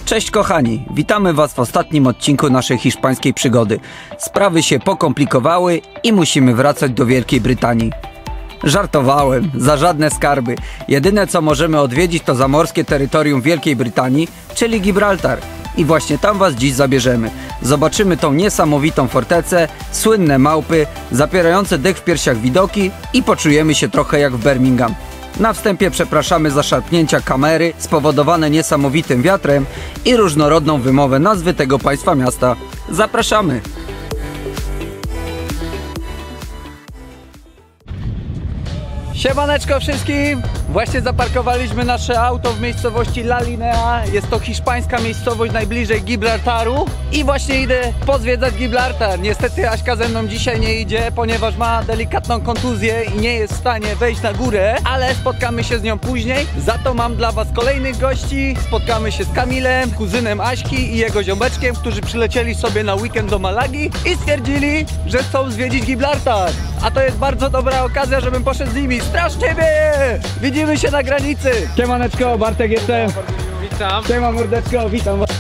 Cześć kochani, witamy Was w ostatnim odcinku naszej hiszpańskiej przygody. Sprawy się pokomplikowały i musimy wracać do Wielkiej Brytanii. Żartowałem, za żadne skarby. Jedyne co możemy odwiedzić to zamorskie terytorium Wielkiej Brytanii, czyli Gibraltar. I właśnie tam Was dziś zabierzemy. Zobaczymy tą niesamowitą fortecę, słynne małpy, zapierające dech w piersiach widoki i poczujemy się trochę jak w Birmingham. Na wstępie przepraszamy za szarpnięcia kamery spowodowane niesamowitym wiatrem i różnorodną wymowę nazwy tego państwa miasta. Zapraszamy! Siemaneczko wszystkim! Właśnie zaparkowaliśmy nasze auto w miejscowości La Linea. Jest to hiszpańska miejscowość najbliżej Gibraltaru. I właśnie idę pozwiedzać Gibraltar. Niestety Aśka ze mną dzisiaj nie idzie, ponieważ ma delikatną kontuzję i nie jest w stanie wejść na górę. Ale spotkamy się z nią później. Za to mam dla Was kolejnych gości. Spotkamy się z Kamilem, kuzynem Aśki i jego ziomeczkiem, którzy przylecieli sobie na weekend do Malagi i stwierdzili, że chcą zwiedzić Gibraltar. A to jest bardzo dobra okazja, żebym poszedł z nimi. Strasznie mnie! Widzimy się na granicy! Siemaneczko, Bartek jestem. Witam. Siema mordeczko, witam was.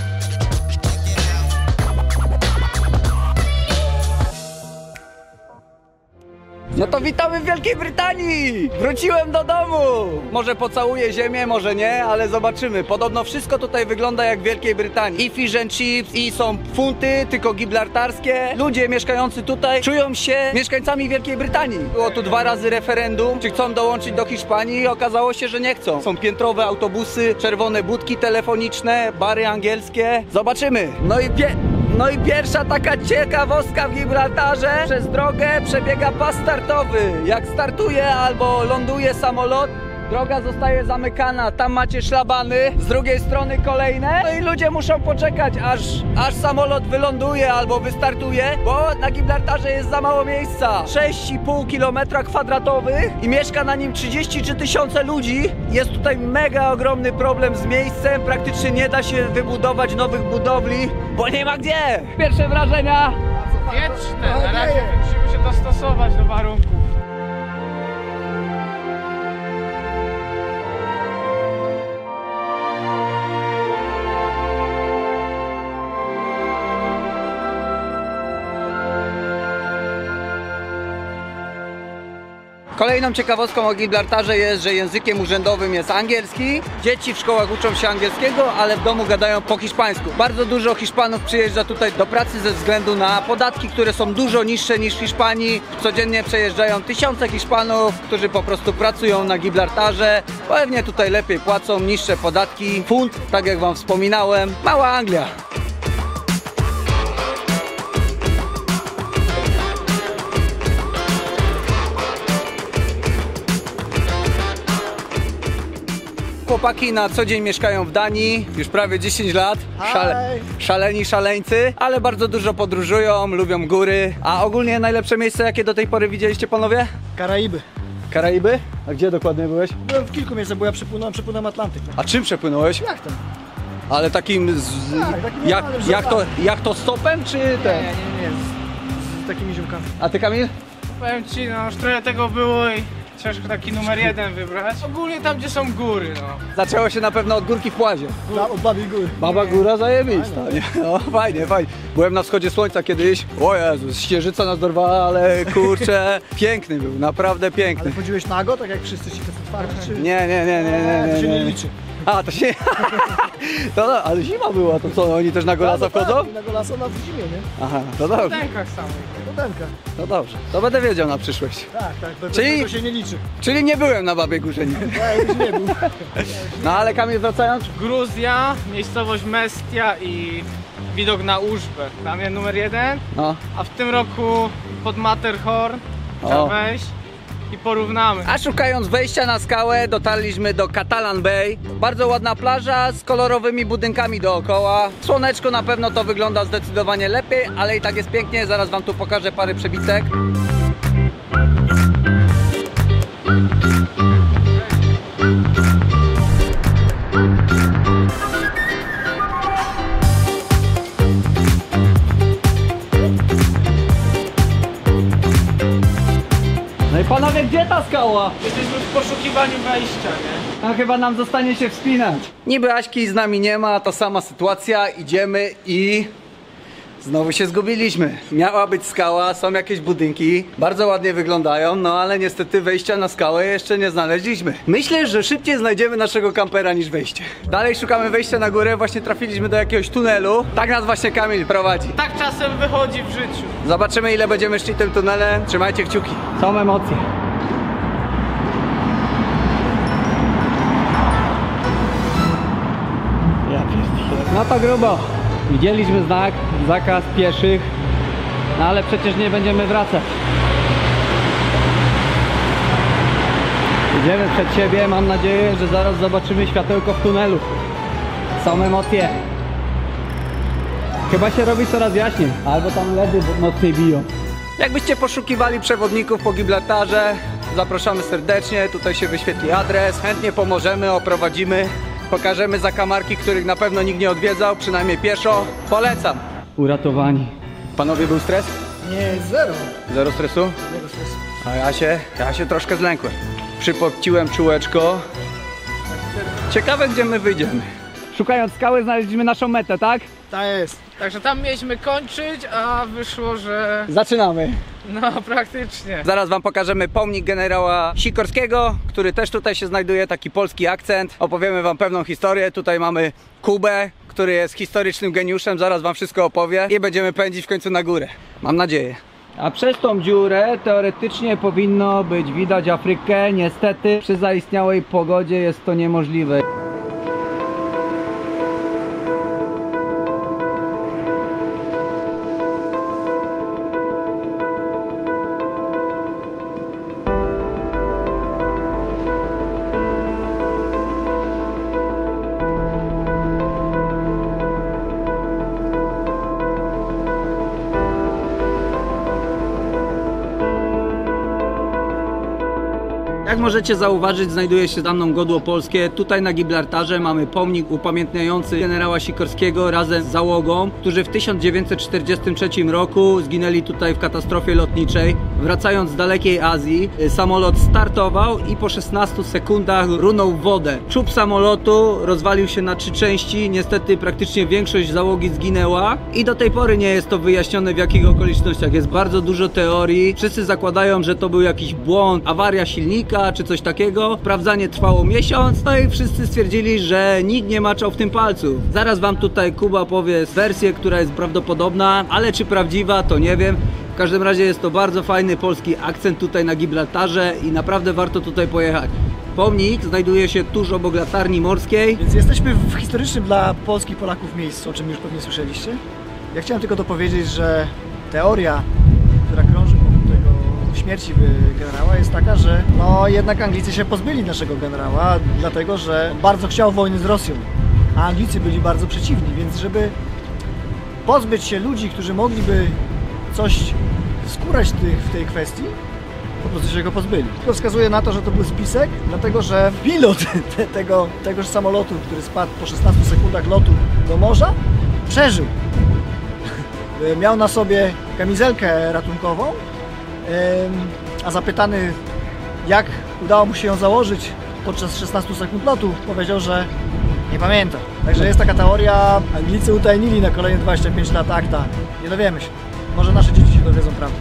No to witamy w Wielkiej Brytanii! Wróciłem do domu! Może pocałuję ziemię, może nie, ale zobaczymy. Podobno wszystko tutaj wygląda jak w Wielkiej Brytanii. I fish and chips, i są funty, tylko gibraltarskie. Ludzie mieszkający tutaj czują się mieszkańcami Wielkiej Brytanii. Było tu 2 razy referendum, czy chcą dołączyć do Hiszpanii i okazało się, że nie chcą. Są piętrowe autobusy, czerwone budki telefoniczne, bary angielskie. Zobaczymy! No i pierwsza taka ciekawostka w Gibraltarze. Przez drogę przebiega pas startowy. Jak startuje albo ląduje samolot, droga zostaje zamykana. Tam macie szlabany, z drugiej strony kolejne. No i ludzie muszą poczekać, aż samolot wyląduje albo wystartuje, bo na Gibraltarze jest za mało miejsca. 6,5 km² i mieszka na nim 33 000 ludzi. Jest tutaj mega ogromny problem z miejscem. Praktycznie nie da się wybudować nowych budowli, bo nie ma gdzie. Pierwsze wrażenia? Wieczne, na razie musimy się dostosować do warunków. Kolejną ciekawostką o Gibraltarze jest, że językiem urzędowym jest angielski. Dzieci w szkołach uczą się angielskiego, ale w domu gadają po hiszpańsku. Bardzo dużo Hiszpanów przyjeżdża tutaj do pracy ze względu na podatki, które są dużo niższe niż w Hiszpanii. Codziennie przejeżdżają tysiące Hiszpanów, którzy po prostu pracują na Gibraltarze. Pewnie tutaj lepiej płacą, niższe podatki. Funt, tak jak Wam wspominałem, mała Anglia. Chłopaki na co dzień mieszkają w Danii, już prawie 10 lat, szaleni szaleńcy, ale bardzo dużo podróżują, lubią góry. A ogólnie najlepsze miejsce jakie do tej pory widzieliście panowie? Karaiby. Karaiby? A gdzie dokładnie byłeś? Byłem w kilku miejscach, bo ja przepłynąłem Atlantyk. A czym przepłynąłeś? Jachtem. Ale takim takim jak to stopem czy ten? Nie, z takimi ziomkami. A ty Kamil? Powiem ci, no już trochę tego było i ciężko taki numer 1 wybrać. Ogólnie tam, gdzie są góry, no. Zaczęło się na pewno od górki w Płazie. Od Babiej Góry. Baba Góra zajebista, nie? No fajnie, fajnie. Byłem na wschodzie słońca kiedyś. O Jezus, ścieżyca nas dorwała, ale kurczę, piękny był, naprawdę piękny. Ale chodziłeś nago, tak jak wszyscy ci otwarci, czy... Nie. To się nie liczy. A, to się... No, ale zima była, to co, oni też na Golasa wchodzą? Tak, na Golasa na zimie, nie? Aha, to dobrze, W tękach samych. Potemka. to dobrze. To będę wiedział na przyszłość. Tak, Czyli- to się nie liczy. Czyli nie byłem na Babiej Górze, nie? Ja już nie był. No ale Kamil, wracając? Gruzja, miejscowość Mestia i widok na Użbę. Tam jest numer 1, No. a w tym roku pod Matterhorn trzeba O. wejść i porównamy. A szukając wejścia na skałę dotarliśmy do Catalan Bay. Bardzo ładna plaża z kolorowymi budynkami dookoła. Słoneczko na pewno to wygląda zdecydowanie lepiej, ale i tak jest pięknie. Zaraz Wam tu pokażę parę przebitek. No i panowie, Ciekawe, gdzie ta skała? Jesteśmy w poszukiwaniu wejścia, nie? A chyba nam zostanie się wspinać. Niby Aśki z nami nie ma, to sama sytuacja, idziemy i znowu się zgubiliśmy. Miała być skała, są jakieś budynki, bardzo ładnie wyglądają, no ale niestety wejścia na skałę jeszcze nie znaleźliśmy. Myślę, że szybciej znajdziemy naszego kampera niż wejście. Dalej szukamy wejścia na górę, właśnie trafiliśmy do jakiegoś tunelu. Tak nas właśnie Kamil prowadzi. Tak czasem wychodzi w życiu. Zobaczymy, ile będziemy szli tym tunelem. Trzymajcie kciuki. Są emocje. Ja pierdolę. No to grubo. Widzieliśmy znak, zakaz pieszych, no ale przecież nie będziemy wracać. Idziemy przed siebie, mam nadzieję, że zaraz zobaczymy światełko w tunelu. Są emocje. Chyba się robi coraz jaśniej, albo tam LEDy mocniej biją. Jakbyście poszukiwali przewodników po Gibraltarze, zapraszamy serdecznie, tutaj się wyświetli adres, chętnie pomożemy, oprowadzimy. Pokażemy zakamarki, których na pewno nikt nie odwiedzał, przynajmniej pieszo. Polecam. Uratowani. Panowie, był stres? Nie, zero. Zero stresu? Zero stresu. A ja się troszkę zlękłem. Przypociłem czułeczko. Ciekawe, gdzie my wyjdziemy. Szukając skały znaleźliśmy naszą metę, tak? Ta jest. Także tam mieliśmy kończyć, a wyszło, że... Zaczynamy. No, praktycznie. Zaraz wam pokażemy pomnik generała Sikorskiego, który też tutaj się znajduje, taki polski akcent. Opowiemy wam pewną historię. Tutaj mamy Kubę, który jest historycznym geniuszem. Zaraz wam wszystko opowie i będziemy pędzić w końcu na górę. Mam nadzieję. A przez tą dziurę teoretycznie powinno być widać Afrykę. Niestety przy zaistniałej pogodzie jest to niemożliwe. Jak możecie zauważyć, znajduje się za mną godło polskie. Tutaj na Gibraltarze mamy pomnik upamiętniający generała Sikorskiego razem z załogą, którzy w 1943 roku zginęli tutaj w katastrofie lotniczej. Wracając z dalekiej Azji, samolot startował i po 16 sekundach runął w wodę. Czub samolotu rozwalił się na 3 części. Niestety praktycznie większość załogi zginęła i do tej pory nie jest to wyjaśnione, w jakich okolicznościach. Jest bardzo dużo teorii. Wszyscy zakładają, że to był jakiś błąd, awaria silnika czy coś takiego. Sprawdzanie trwało miesiąc, no i wszyscy stwierdzili, że nikt nie maczał w tym palcu. Zaraz wam tutaj Kuba powie wersję, która jest prawdopodobna, ale czy prawdziwa, to nie wiem. W każdym razie jest to bardzo fajny polski akcent tutaj na Gibraltarze i naprawdę warto tutaj pojechać. Pomnik znajduje się tuż obok latarni morskiej. Więc jesteśmy w historycznym dla Polski Polaków miejscu, o czym już pewnie słyszeliście. Ja chciałem tylko dopowiedzieć, że teoria, która krąży wokół tego śmierci generała, jest taka, że no jednak Anglicy się pozbyli naszego generała, dlatego że bardzo chciał wojny z Rosją, a Anglicy byli bardzo przeciwni, więc żeby pozbyć się ludzi, którzy mogliby coś skórać w tej kwestii, po prostu się go pozbyli. To wskazuje na to, że to był spisek, dlatego że pilot tegoż samolotu, który spadł po 16 sekundach lotu do morza, przeżył. Miał na sobie kamizelkę ratunkową, a zapytany, jak udało mu się ją założyć podczas 16 sekund lotu, powiedział, że nie pamięta. Także jest taka teoria, Anglicy utajnili na kolejne 25 lat akta. Nie dowiemy się. Może nasze dzieci się dowiedzą prawdy.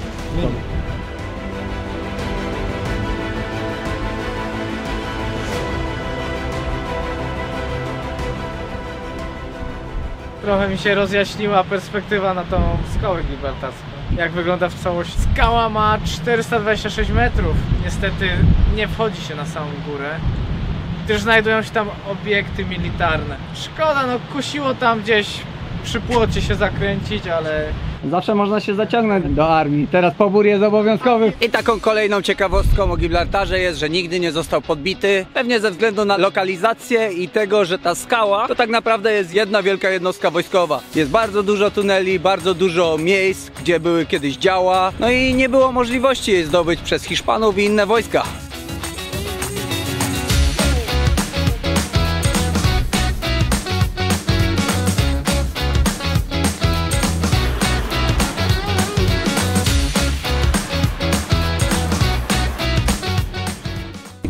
Trochę mi się rozjaśniła perspektywa na tą skałę gibraltarską. Jak wygląda w całości. Skała ma 426 metrów. Niestety nie wchodzi się na samą górę, gdyż znajdują się tam obiekty militarne. Szkoda, no kusiło tam gdzieś przy płocie się zakręcić, ale... Zawsze można się zaciągnąć do armii. Teraz pobór jest obowiązkowy. I taką kolejną ciekawostką o Gibraltarze jest, że nigdy nie został podbity. Pewnie ze względu na lokalizację i tego, że ta skała to tak naprawdę jest jedna wielka jednostka wojskowa. Jest bardzo dużo tuneli, bardzo dużo miejsc, gdzie były kiedyś działa. No i nie było możliwości jej zdobyć przez Hiszpanów i inne wojska.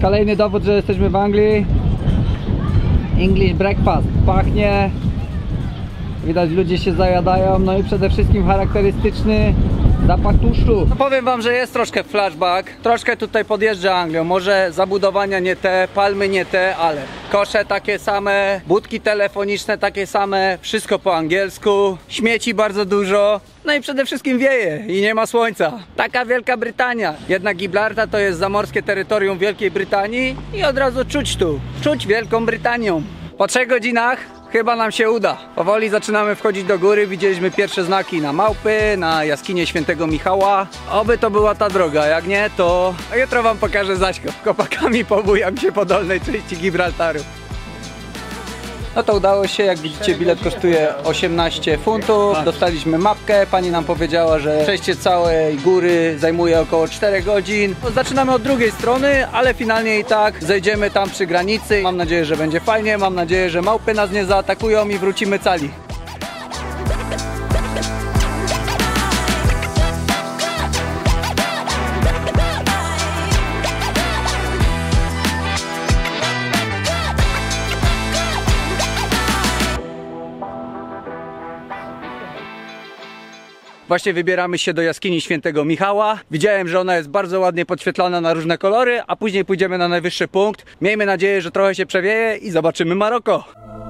Kolejny dowód, że jesteśmy w Anglii. English breakfast. Pachnie. Widać, ludzie się zajadają. No i przede wszystkim charakterystyczny zapach tłuszczu. No powiem wam, że jest troszkę flashback. Troszkę tutaj podjeżdża Anglią. Może zabudowania nie te, palmy nie te, ale kosze takie same, budki telefoniczne takie same, wszystko po angielsku, śmieci bardzo dużo. No i przede wszystkim wieje i nie ma słońca. Taka Wielka Brytania. Jednak Gibraltar to jest zamorskie terytorium Wielkiej Brytanii i od razu czuć Wielką Brytanią. Po 3 godzinach chyba nam się uda. Powoli zaczynamy wchodzić do góry. Widzieliśmy pierwsze znaki na małpy, na jaskinię Świętego Michała. Oby to była ta droga, jak nie, to jutro wam pokażę Zaśko. Kopakami pobujam się po dolnej części Gibraltaru. No to udało się, jak widzicie bilet kosztuje 18 funtów, dostaliśmy mapkę, pani nam powiedziała, że przejście całej góry zajmuje około 4 godzin. Zaczynamy od drugiej strony, ale finalnie i tak zejdziemy tam przy granicy. Mam nadzieję, że będzie fajnie, mam nadzieję, że małpy nas nie zaatakują i wrócimy cali. Właśnie wybieramy się do jaskini Świętego Michała. Widziałem, że ona jest bardzo ładnie podświetlana na różne kolory, a później pójdziemy na najwyższy punkt. Miejmy nadzieję, że trochę się przewieje i zobaczymy Maroko.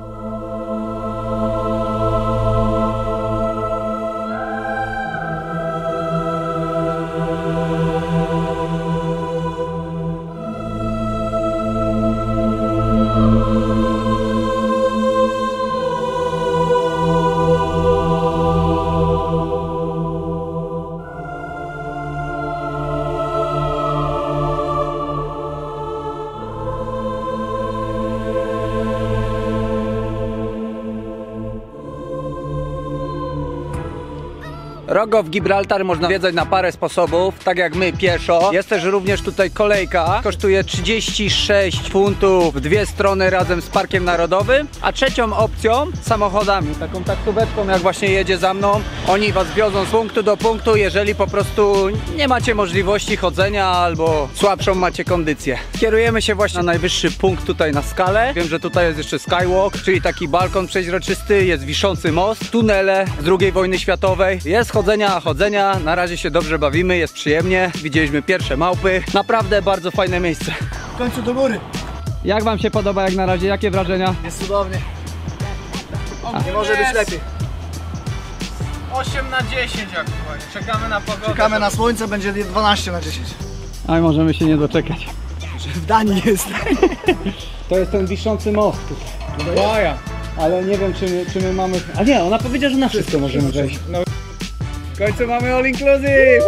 Rogo w Gibraltar można zwiedzać na parę sposobów, tak jak my pieszo. Jest też również tutaj kolejka, kosztuje 36 funtów w 2 strony razem z Parkiem Narodowym. A trzecią opcją samochodami, taką taksóweczką jak właśnie jedzie za mną. Oni was wiozą z punktu do punktu, jeżeli po prostu nie macie możliwości chodzenia albo słabszą macie kondycję. Kierujemy się właśnie na najwyższy punkt tutaj na skalę. Wiem, że tutaj jest jeszcze skywalk, czyli taki balkon przeźroczysty, jest wiszący most, tunele z II wojny światowej. Jest chodzenia, na razie się dobrze bawimy, jest przyjemnie. Widzieliśmy pierwsze małpy, naprawdę bardzo fajne miejsce. W końcu do góry. Jak wam się podoba jak na razie? Jakie wrażenia? Jest cudownie. Nie może być lepiej. 8 na 10 aktualnie. Czekamy na pogodę. Czekamy na słońce, będzie 12 na 10. Aj, możemy się nie doczekać. W Danii jest. To jest ten wiszący most tutaj. Baja. Ale nie wiem czy my mamy... A nie, ona powiedziała, że na wszystko możemy wejść. No. W końcu mamy all inclusive!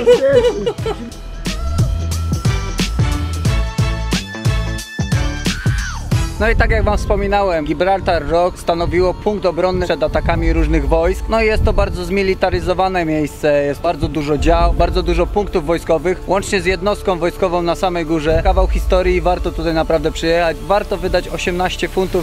No i tak jak wam wspominałem, Gibraltar Rock stanowiło punkt obronny przed atakami różnych wojsk. No i jest to bardzo zmilitaryzowane miejsce, jest bardzo dużo dział, bardzo dużo punktów wojskowych, łącznie z jednostką wojskową na samej górze. Kawał historii, warto tutaj naprawdę przyjechać, warto wydać 18 funtów.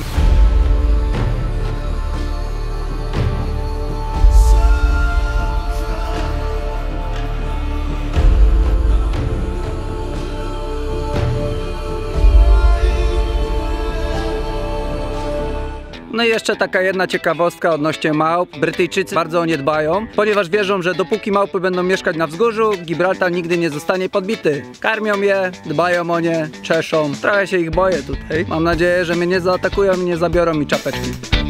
No i jeszcze taka jedna ciekawostka odnośnie małp. Brytyjczycy bardzo o nie dbają, ponieważ wierzą, że dopóki małpy będą mieszkać na wzgórzu, Gibraltar nigdy nie zostanie podbity. Karmią je, dbają o nie, czeszą. Trochę się ich boję tutaj. Mam nadzieję, że mnie nie zaatakują i nie zabiorą mi czapeczki.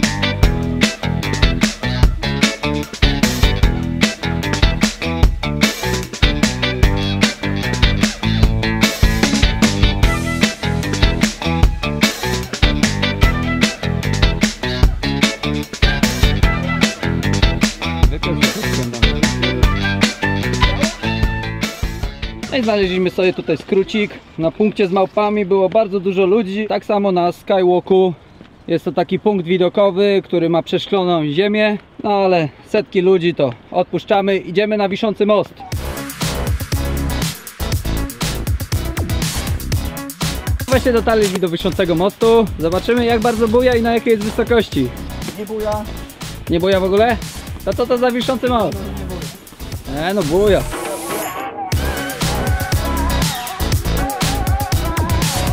No i znaleźliśmy sobie tutaj skrócik. Na punkcie z małpami było bardzo dużo ludzi. Tak samo na skywalku. Jest to taki punkt widokowy, który ma przeszkloną ziemię. No ale setki ludzi to odpuszczamy. Idziemy na wiszący most. Właśnie dotarliśmy do wiszącego mostu. Zobaczymy jak bardzo buja i na jakiej jest wysokości. Nie buja. Nie buja w ogóle? To co to za wiszący most? No buja.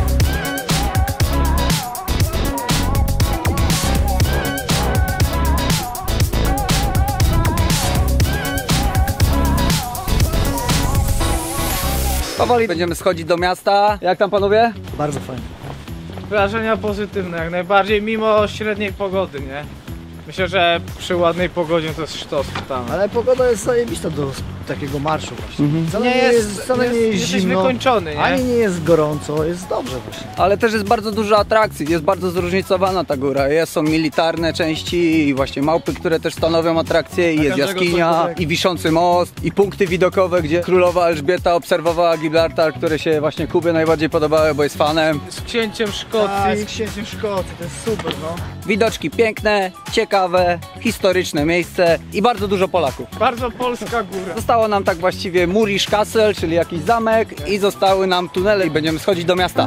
Powoli będziemy schodzić do miasta. Jak tam panowie? Bardzo fajnie. Wrażenia pozytywne jak najbardziej, mimo średniej pogody, nie? Myślę, że przy ładnej pogodzie to jest sztos tam. Ale pogoda jest zajebista do takiego marszu właśnie. Wcale wcale nie jest jesteś zimno, wykończony, nie? ani nie jest gorąco, jest dobrze właśnie. Ale też jest bardzo dużo atrakcji, jest bardzo zróżnicowana ta góra. Są militarne części i właśnie małpy, które też stanowią atrakcje i jest każdego jaskinia, coś dobrego. i wiszący most, i punkty widokowe, gdzie królowa Elżbieta obserwowała Gibraltar, które się właśnie Kubie najbardziej podobały, bo jest fanem. Z księciem A, Szkocji. z księciem Szkocji, to jest super, no. Widoczki piękne, ciekawe, historyczne miejsce i bardzo dużo Polaków. Bardzo polska góra. Zostało nam tak właściwie Murisz Castle, czyli jakiś zamek i zostały nam tunele i będziemy schodzić do miasta.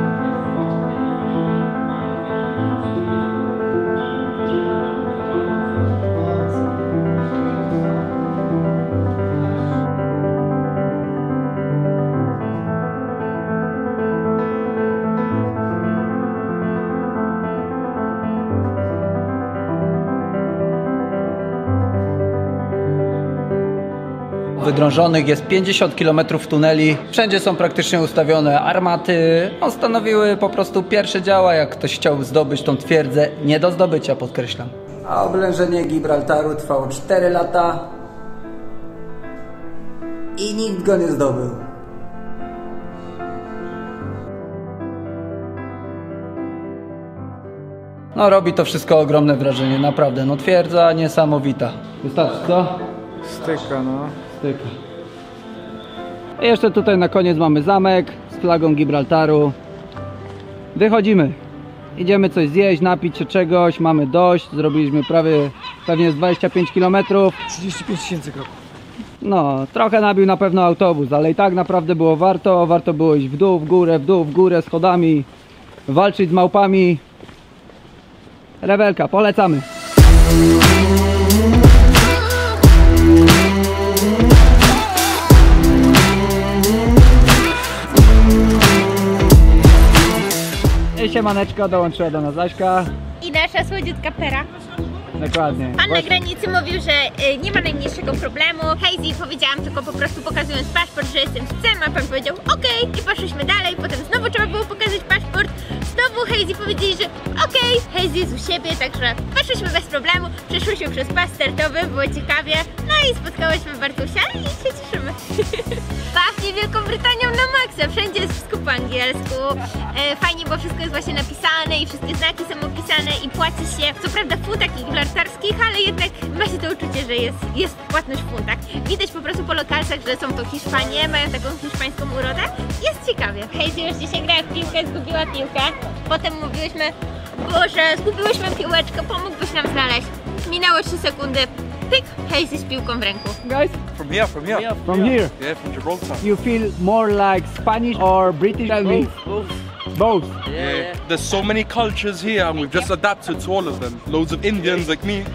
Wydrążonych jest 50 km tuneli, wszędzie są praktycznie ustawione armaty, stanowiły po prostu pierwsze działa, jak ktoś chciał zdobyć tą twierdzę, nie do zdobycia, podkreślam. A oblężenie Gibraltaru trwało 4 lata i nikt go nie zdobył. No robi to wszystko ogromne wrażenie, naprawdę, no twierdza niesamowita. Wystarczy, co? Styka, no. Styka. I jeszcze tutaj na koniec mamy zamek z flagą Gibraltaru. Wychodzimy. Idziemy coś zjeść, napić się czegoś, mamy dość. Zrobiliśmy pewnie z 25 km. 35 000 kroków. No, trochę nabił na pewno autobus, ale i tak naprawdę było warto. Warto było iść w dół, w górę schodami, walczyć z małpami. Rewelka, polecamy. Siemaneczko, dołączyła do nas Aśka. I nasza słodziutka Pera. Dokładnie. Pan na granicy mówił, że nie ma najmniejszego problemu. Hazy powiedziałam tylko po prostu pokazując paszport, że jestem z CEM, a pan powiedział okej. I poszliśmy dalej, potem znowu trzeba było pokazać paszport. Znowu Hazy powiedzieli, że okej, Hazy jest u siebie, także poszliśmy bez problemu. Przeszłyśmy przez pas startowy, było ciekawie. No i spotkałyśmy Bartusia i się cieszymy. Pachnie Wielką Brytanią na maksa, wszędzie jest wszystko po angielsku. Fajnie, bo wszystko jest właśnie napisane i wszystkie znaki są opisane i płaci się, co prawda w funtach gibraltarskich, ale jednak ma się to uczucie, że jest płatność w funtach. Widać po prostu po lokalcach, że są to Hiszpanie, mają taką hiszpańską urodę. Jest ciekawie. Hazy już dzisiaj grała w piłkę, zgubiła piłkę. Potem mówiłyśmy, Boże, zgubiłyśmy piłeczkę, pomógłbyś nam znaleźć. Minęło 3 sekundy. Pyk, Hazy z piłką w ręku. Guys, From here. from here. Yeah, from Gibraltar. You feel more like Spanish or British? Tell me. Both. Yeah. There's so many cultures here and we've just adapted to all of them. Loads of Indians like me,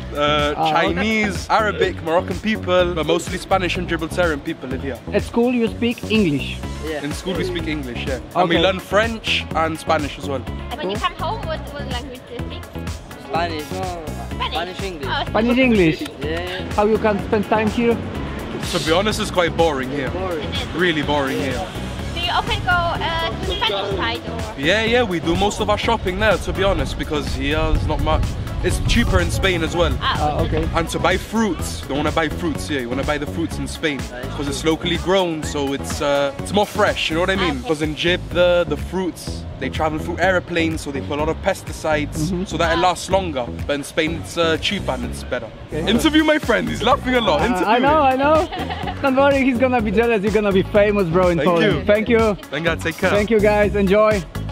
Chinese, Arabic, Moroccan people, but mostly Spanish and Gibraltarian people live here. At school you speak English. In school we speak English, yeah. And we Okay. learn French and Spanish as well. When you come home, what language do you speak? Spanish, no. Spanish. Spanish English. Oh, Spanish English. Yeah, How you can spend time here? To be honest, it's quite boring here. Really boring here. Do you often go to the Spanish side or? Yeah, we do most of our shopping there, to be honest, because here's not much. It's cheaper in Spain as well. Okay. And to buy fruits, you don't want to buy fruits here. You want to buy the fruits in Spain because it's locally grown, so it's more fresh. You know what I mean? Because in Gib, the fruits they travel through airplanes, so they put a lot of pesticides, so that it lasts longer. But in Spain, it's cheaper and it's better. Okay. Interview my friend. He's laughing a lot. Interview I know, him. I know. Don't worry, he's gonna be jealous. You're gonna be famous, bro, in Thank Poland. you. Thank you. Then God, take care. Thank you, guys. Enjoy.